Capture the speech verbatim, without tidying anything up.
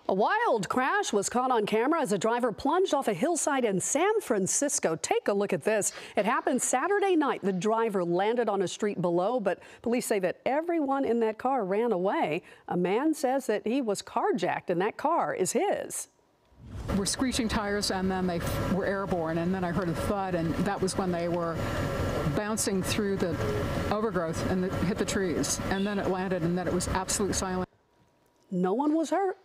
A wild crash was caught on camera as a driver plunged off a hillside in San Francisco. Take a look at this. It happened Saturday night. The driver landed on a street below, but police say that everyone in that car ran away. A man says that he was carjacked and that car is his. Were screeching tires, and then they were airborne, and then I heard a thud, and that was when they were bouncing through the overgrowth and the, hit the trees, and then it landed, and then it was absolute silence. No one was hurt.